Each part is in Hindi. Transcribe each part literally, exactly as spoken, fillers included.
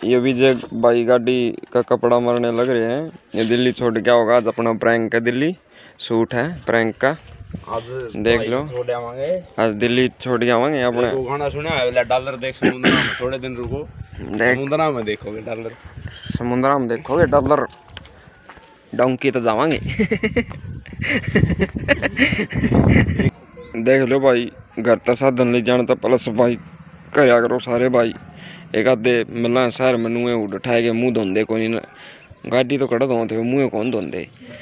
ये विजय भाई गाड़ी का कपड़ा मारने लग रहे हैं। ये दिल्ली छोड़ के होगा आज अपना प्रैंक का दिल्ली शूट है प्रैंक का। आज देख लो आज दिल्ली छोड़ के आवांगे अपने गाना सुना है डॉलर देख समुद्र में थोड़े दिन रुको समुद्र में देखोगे डॉलर समुद्र में देखोगे डॉलर डोंकी तो जावांगे। देख लो भाई घर तो साधन ले जाना तो प्लस भाई करया करो सारे भाई। एक आधे मिलना शहर में नुए उठ उठाए के मुँह धोंदे को नहीं गाड़ी तो कड़ा धोते मुँह कौन धोंदे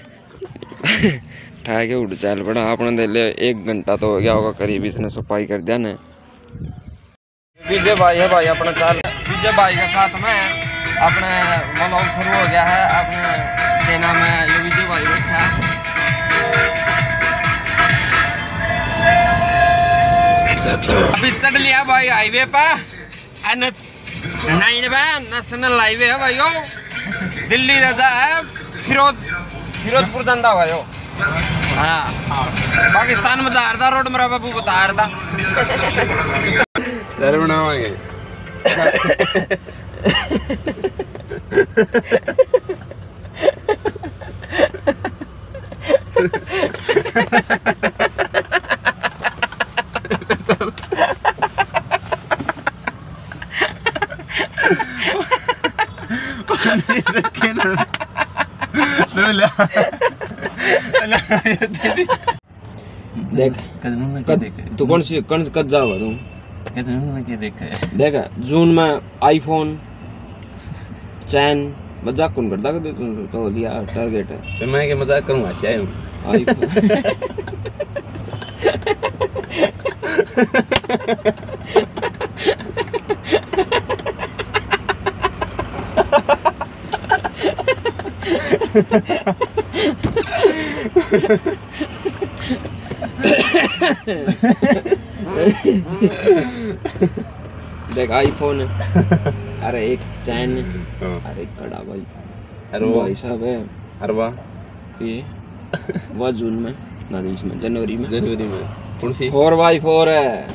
उठाए के उठ चल पड़ा अपने दे ले एक घंटा तो हो गया होगा करीब इसने सफाई कर दिया ना। विजय भाई है भाई अपना चाल विजय भाई के साथ में अपने व्लॉग शुरू हो गया है अपने देना में ये विजय भाई बैठा है। अभी चढ़ लिया भाई हाईवे पर नाइन नेशनल हाईवे है भाई दिल्ली राजा है फिरोज फिरोजपुर धंधा हुआ यो। हाँ पाकिस्तान में दारदा रोड मेरा बाबू बता रहा सर बनावांगे देख तू कौन सी कौन कद जाओगा तुम क्या देखा है देख जून में आईफोन चैन मजाक कौन करता कर तू तो लिया टारगेट है तो मैं क्या मजाक करूंगा शायद देख आईफोन अरे एक चैन अरे कड़ा भाई अरे भाई साहब है अरे वाह ये वह जून में ना इसमें जनवरी में जनवरी में कौन सी फोर बाई फोर है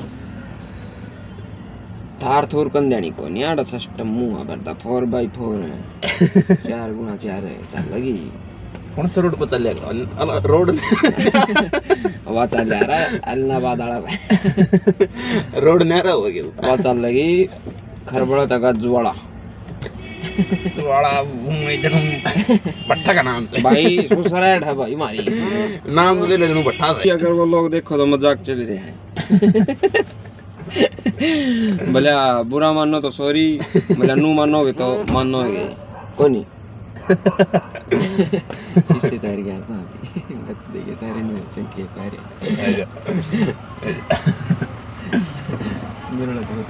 थार थोर कंदेनी को नहीं आड़ा सिस्टम मुंह भरता फोर बाई फोर है चार गुना चार है चल लगी कौन सा रोड पर चल जाएगा रोड वह चल जा रहा है अलनाबाद आड़ा रोड नहरा हो गया वह चल लगी खरबड़ा तक जुआड़ा जुआड़ा इधर भट्टा का नाम से भाई सुसराइट है भाई मारी नाम तो ले ले भट्टा से अगर वो लोग देखो तो मजाक चल रहे हैं भले बुरा मानो तो सॉरी भले नू मानोगे तो मानोगे कोई नहीं शीशे तैयार गया साहब बच देंगे सारे नु चंके सारे मेरा लगा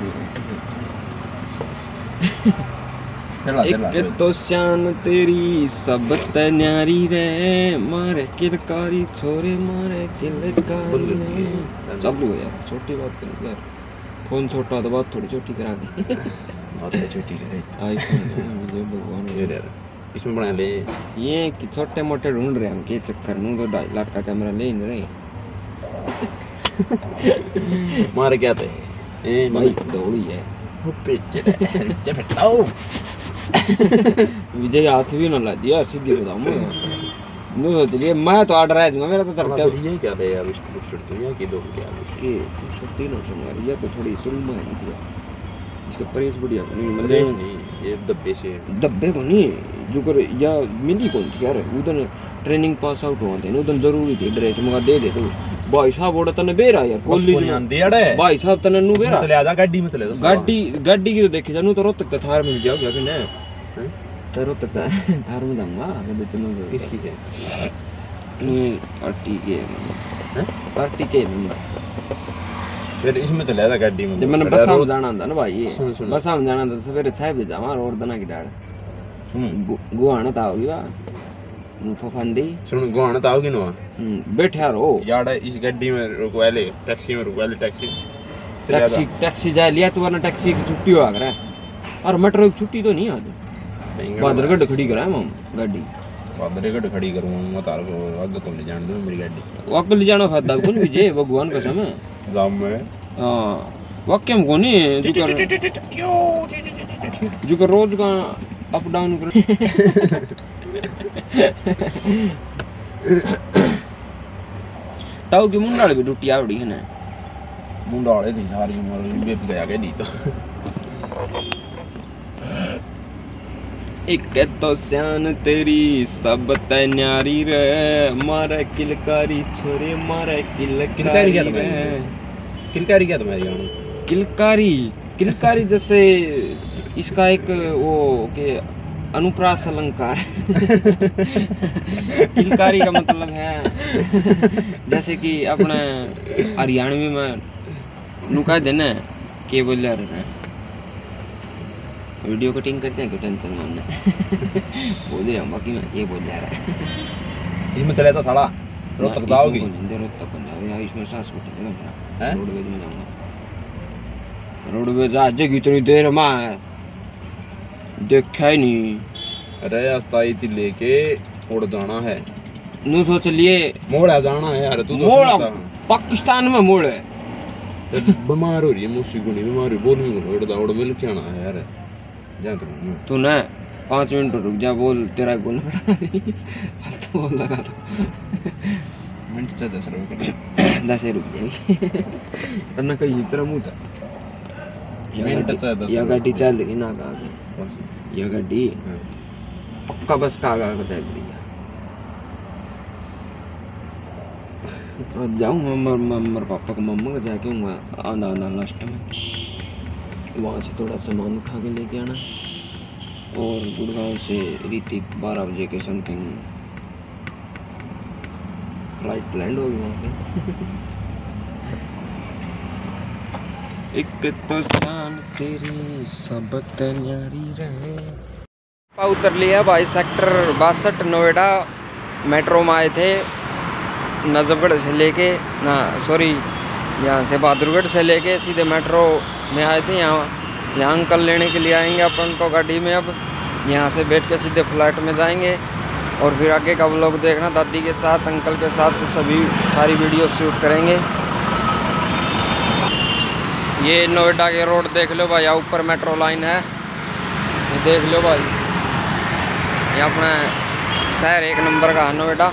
तो एक तो शान तेरी सब न्यारी रे मारे किलकारी छोरे मारे किलकारी चालू है यार छोटी बात कर यार फोन छोटा तो बात थोड़ी छोटी करा दे बात छोटी करे आईफोन मुझे भगवान यार इसमें बना ले ये कि छोटे मोटे ढूंढ रहे हम के चक्कर में तो ढाई लाख का कैमरा ले नहीं रहे मारे क्या थे ए भाई दौड़ी है विजय हाथ भी ना ला दिया सीधी बताऊं मैं तो चलिए मैं तो ऑर्डर है मेरा तो चलता है ये क्या है यार उसको शर्ट तो यहाँ की दो क्या ये शर्ट ना सुन यार ये तो थोड़ी सुलमा है दिया इसका प्राइस बढ़िया नहीं मतलब नहीं ये डब्बे से डब्बे को नहीं जो कर या मिली कौन थी यार उधर ट्रेनिंग पास आउट हुआ थे उधर जरूरी थी ड्रेस मगा दे दे तो भाई साहब ओड़ा तने बेरा यार कॉलेज में दे अड़े भाई साहब तने नु बेरा चले आजा गाड़ी में चले जा गाड़ी गाड़ी की तो देखी जानू तो रोहतक तक थार मिल जाओगे लेकिन है तो रोहतक थार में जाऊंगा कदे तुम किसकी है नहीं पार्टी के हैं पार्टी के मेंबर फिर इसमें चले आजा गाड़ी में जब मैंने बस में जाना था ना भाई बस में जाना था सवेरे साहब जावा रोड दना की डाड़ सुन गुआना था होगी बा फफंदी सुन गुआना था होगी ना बैठा रहो यार इस गाड़ी में रुकवा ले टैक्सी में रुकवा ले टैक्सी टैक्सी टैक्सी जा लिया तो वरना टैक्सी की छुट्टी हो गया और मेट्रो की छुट्टी तो नहीं आज बादरगढ़ खड़ी कराए हम गाड़ी बादरगढ़ खड़ी करूंगा मैं तार को आगे तो ले जान दो मेरी गाड़ी वाक ले जाना फायदा कौन विजय भगवान कसम है जाम में हां वाक्यम कोनी जो कर रोज का अप डाउन कर ताऊ की मुंडाल भी टूटी आवड़ी है ना मुंडाले थी सारी उम्र बेप गया के दी तो एक तो स्यान तेरी सब ते न्यारी रे मारे किलकारी छोरे मारे किलकारी क्या तुम्हारी किलकारी क्या तुम्हारी गाना किलकारी किलकारी जैसे इसका एक वो के अनुप्रास अलंकार किलकारी का मतलब है जैसे कि अपने हरियाणवी में नुका देना के बोल रहे हैं वीडियो कटिंग करते हैं क्यों टेंशन मानना बोल रहे हम बाकी में ये बोल जा रहा है इसमें चले तो साला रोज तक जाओगी रोज तक जाओ इसमें सांस फूटेगा हैं रोडवेज में जाऊंगा रोडवेज आज कितनी देर में देखा ही नहीं अरे अस्ताई थी लेके उड़ जाना है नू सोच लिए मोड़ आ जाना है यार तू तो मोड़ पाकिस्तान में मोड़ है बीमार हो रही है मुझसे गुणी बीमार हो बोल भी बोल उड़ उड़ मिल के आना है यार जा तू तू ना पाँच मिनट रुक जा बोल तेरा बोल पड़ा तो बोल लगा तो मिनट से दस रुपये दस रुक जाएगी तन्ना कहीं इतना मुँह था मिनट से दस या गाड़ी चल रही ना कहा या गाड़ी पक्का बस का आगा कर दे तो जाऊँ मम्मा मम्मा पापा का मम्मा का जाके हूँ आना आना लास्ट में वहाँ से थोड़ा सामान उठा के लेके आना और गुड़गांव से ऋतिक बारह बजे के समथिंग फ्लाइट लैंड होगी वहाँ पे एक तो शान तेरी सब न्यारी रहे उतर लिया भाई सेक्टर बासठ नोएडा मेट्रो में आए थे नजफगढ़ से लेके ना सॉरी यहाँ से बहादुरगढ़ से लेके सीधे मेट्रो में आए थे यहाँ यहाँ अंकल लेने के लिए आएंगे अपन को गाड़ी में अब यहाँ से बैठ के सीधे फ्लाइट में जाएंगे और फिर आगे का व्लॉग देखना दादी के साथ अंकल के साथ सभी सारी वीडियो शूट करेंगे। ये नोएडा के रोड देख लो भाई ऊपर मेट्रो लाइन है ये देख लो भाई ये अपना शहर एक नंबर का है नोएडा।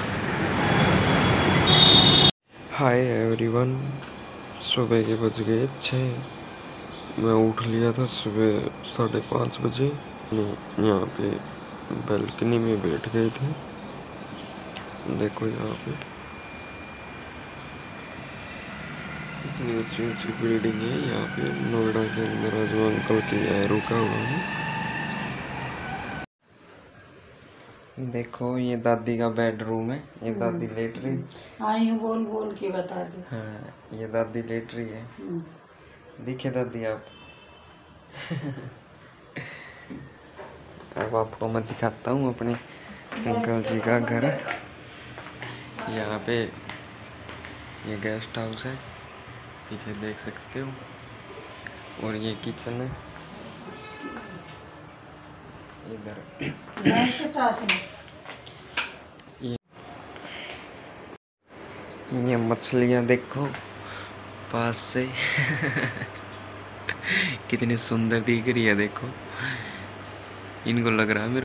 हाय एवरीवन सुबह के बज गए छः मैं उठ लिया था सुबह साढ़े पाँच बजे यहाँ पे बालकनी में बैठ गए थे देखो यहाँ पे इतनी ऊंची ऊंची बिल्डिंग है यहाँ पे नोएडा के अंदर आज मैं अंकल के यहाँ रुका हुआ हूँ। देखो ये दादी का बेडरूम है ये दादी लेट रही आई हूँ बोल बोल के बता दे। हाँ ये दादी लेट रही है दिखे दादी आप अब आपको मैं दिखाता हूँ अपने अंकल जी का घर यहाँ पे ये गेस्ट हाउस है पीछे देख सकते हो और ये किचन है इधर ये, ये मछलियाँ देखो पास से कितनी सुंदर दिख रही है देखो इनको लग रहा है मेरे